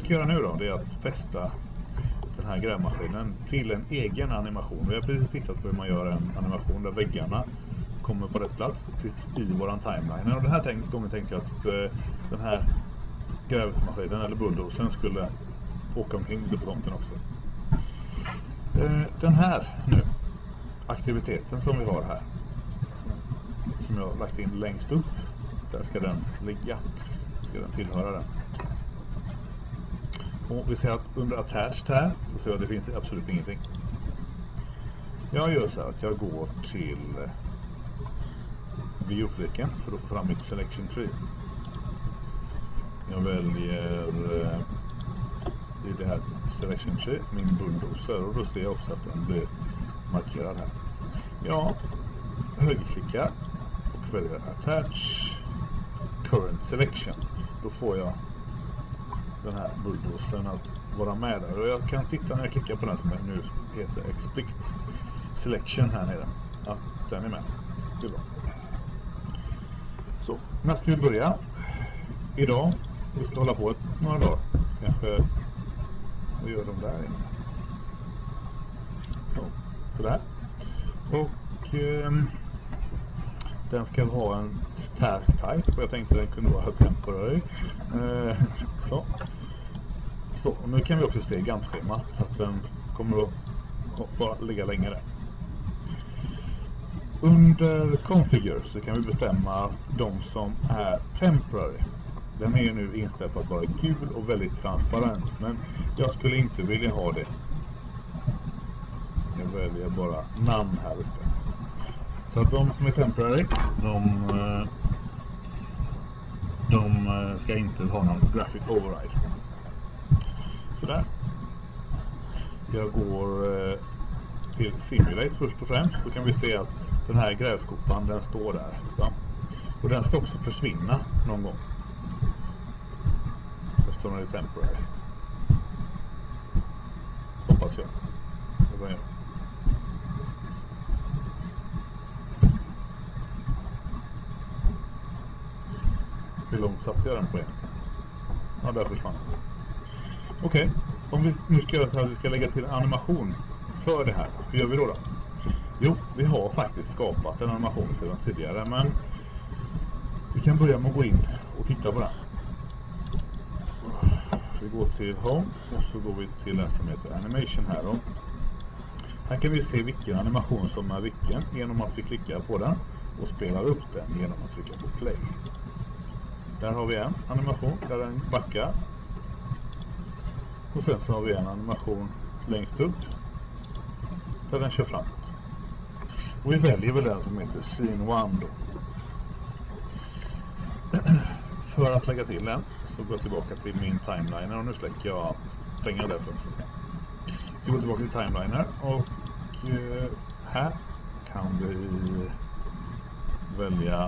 ska göra nu då, det är att fästa den här grävmaskinen till en egen animation. Vi har precis tittat på hur man gör en animation där väggarna kommer på rätt plats i våran timeline. Och den här gången tänkte jag att den här grävmaskinen eller bulldozern skulle åka omkring lite på tomten också. Den här nu, aktiviteten som vi har här, som jag har lagt in längst upp, där ska den ligga, ska den tillhöra den. Och vi ser att under attached här så ser jag att det finns absolut ingenting. Jag gör så här att jag går till view-fliken för att få fram mitt selection tree. Jag väljer i det här selection tree min bulldozer och då ser jag också att den blir markerad här. Jag högerklickar och väljer attach current selection. Då får jag den här bulldozern att vara med där. Och jag kan titta när jag klickar på den som nu heter explicit selection här nere, att den är med. Det är bra. Så, när ska vi börja? Idag, vi ska hålla på några dagar. Kanske vi gör de där inne. Sådär. Och den ska ha en task type och jag tänkte den kunde vara temporary. Så, och nu kan vi också se Gantt-schemat så att den kommer att få ligga längre. Under configure så kan vi bestämma de som är temporary. Den är ju nu inställd på att vara gul och väldigt transparent, men jag skulle inte vilja ha det. Jag väljer bara namn här uppe. Så att de som är temporary, de ska inte ha någon graphic override. Sådär. Jag går till simulate först och främst, så kan vi se att den här grävskopan, den står där. Ja. Och den ska också försvinna någon gång. Eftersom den är temporary. Hoppas jag. Det var jag. Hur långt satte jag den på egentligen? Ja, där försvann den. Okej, om vi nu ska göra så här att vi ska lägga till en animation för det här. Hur gör vi då? Jo, vi har faktiskt skapat en animation sedan tidigare, men vi kan börja med att gå in och titta på den. Vi går till Home och så går vi till den som heter Animation här då. Här kan vi se vilken animation som är vilken genom att vi klickar på den och spelar upp den genom att trycka på play. Där har vi en animation där den backar. Och sen så har vi en animation längst upp där den kör framåt. Och vi väljer väl den som heter Scene 1 då. För att lägga till den så går jag tillbaka till min timeliner och nu stänger jag det fönstret. Så jag går tillbaka till timeliner och här kan vi välja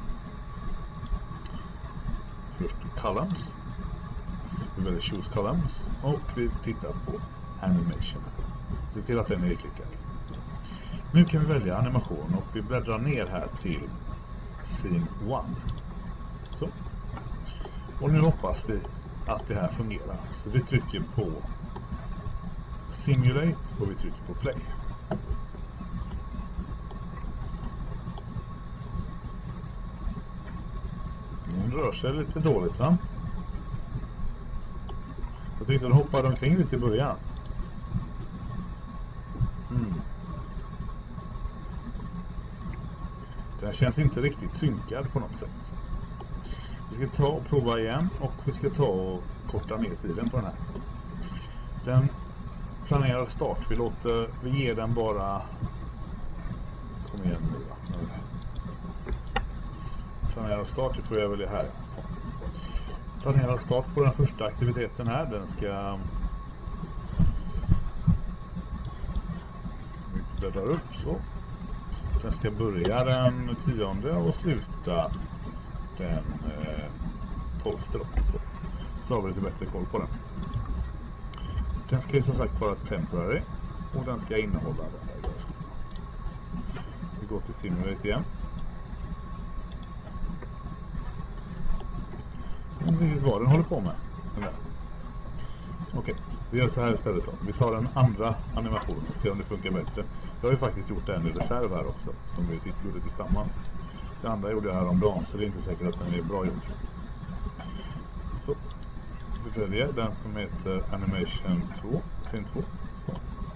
först columns. Vi väljer choose columns och vi tittar på animation. Se till att den är klickad. Nu kan vi välja animation och vi bläddrar ner här till scene 1. Så. Och nu hoppas vi att det här fungerar. Så vi trycker på simulate och vi trycker på play. Den rör sig lite dåligt, va? Jag tyckte den hoppade omkring lite i början. Den känns inte riktigt synkad på något sätt. Vi ska ta och prova igen och vi ska ta och korta ner tiden på den här. Den planerar start. Vi ger den bara... Kom igen nu va. Planerar start, det får jag välja här. Så. Planerar start på den första aktiviteten här. Den ska... Vi bläddrar upp så. Den ska börja den 10:e och sluta den 12:e då. Så har vi lite bättre koll på den. Den ska ju som sagt vara temporary och den ska innehålla den här grävskopan. Vi går till simulate igen. Jag vet inte vad den håller på med. Den där. Okej, vi gör så här istället då. Vi tar den andra animationen och ser om det funkar bättre. Jag har ju faktiskt gjort en i reserv här också, som vi gjorde tillsammans. Det andra gjorde jag här om dagen, så det är inte säkert att den är bra gjord. Så, vi väljer den som heter Animation 2, scen 2. Så.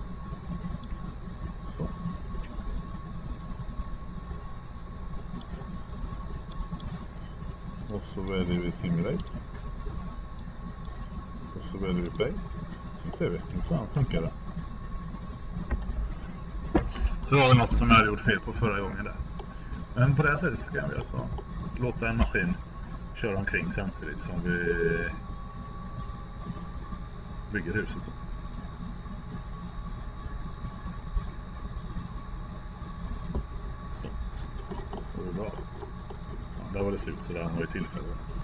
Så. Och så väljer vi Simulate. Och så väljer vi Play. Så ser vi, nu fan funkar det. Så har vi något som jag hade gjort fel på förra gången där. Men på det här sättet så kan vi alltså låta en maskin köra omkring samtidigt som vi bygger huset. Så. Det är bra. Ja, där var det slut, så där har vi tillfälle.